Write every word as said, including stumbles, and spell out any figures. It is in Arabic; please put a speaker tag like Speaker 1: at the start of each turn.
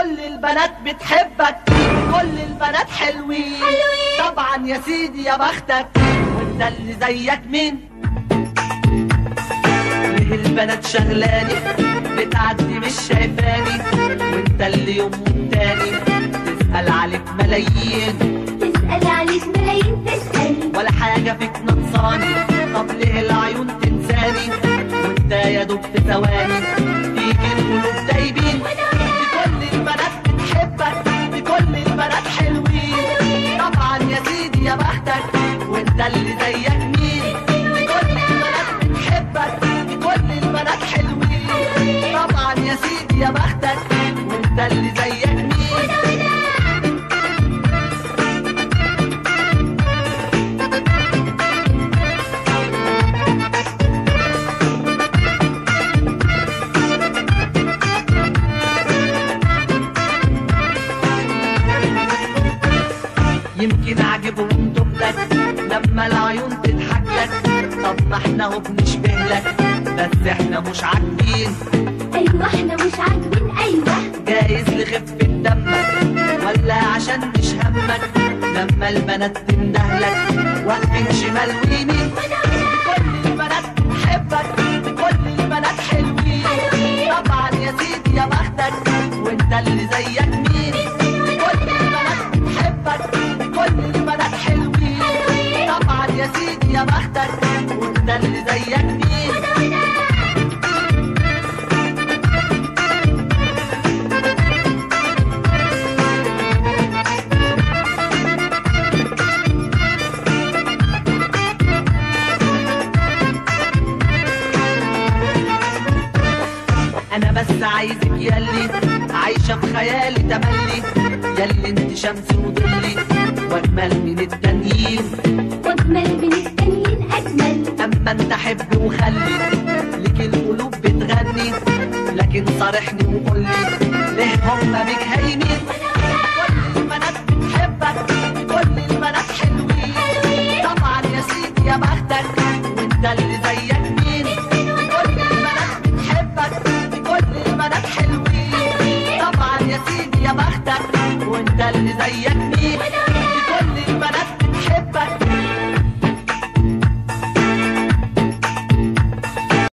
Speaker 1: كل البنات بتحبك، كل البنات حلوين
Speaker 2: حلوين
Speaker 1: طبعا يا سيدي يا بختك، وانت اللي زيك مين؟ ليه البنات شغلاني بتعدي مش شايفاني، وانت اللي يوم والتاني تسأل عليك ملايين،
Speaker 2: تسأل عليك ملايين تسأل
Speaker 1: ولا حاجة فيك نقصاني. طب ليه العيون تنساني وانت يا دوب في ثواني فيك القلوب دايبين؟ بكل البنات بتحبك، بكل البنات حلوين طبعا يا سيدي يا بختك، وانت اللي زيك مين؟ بكل البنات بتحبك، بكل البنات حلوين طبعا يا سيدي يا بختك، وانت اللي زيك مين؟ يمكن عجبهم دبلك لما العيون تضحك لك، طب ما احنا هو بنشبه لك بس احنا مش عاجبين.
Speaker 2: ايوه احنا مش عاجبين ايوه،
Speaker 1: جايز لخفة دمك ولا عشان مش همك لما البنات تندهلك واقفين شمال ويمين. كل البنات بتحبك، كل البنات حلوين طبعا يا سيدي يا بختك، وانت اللي زيك مين؟ كل البنات بتحبك، كل البنات حلوين طبعا يا سيدي يا بختك، وانت اللي زيك مين؟ انا بس عايزك ياللي عايشه في خيالي تملي، ياللي انت شمسي وظلي واجمل من التانيين،
Speaker 2: واجمل من التانيين اجمل.
Speaker 1: اما انت حب وخلي لك القلوب بتغني، لكن صارحني وقولي ليه هما بيك هايمين؟ كل البنات بتحبك، كل البنات حلوين طبعا يا سيدي يا بختك، وانت اللي زيك مين؟ كل البنات بتحبك، كل البنات حلوين طبعا يا سيدي يا بختك، وانت اللي زيك مين؟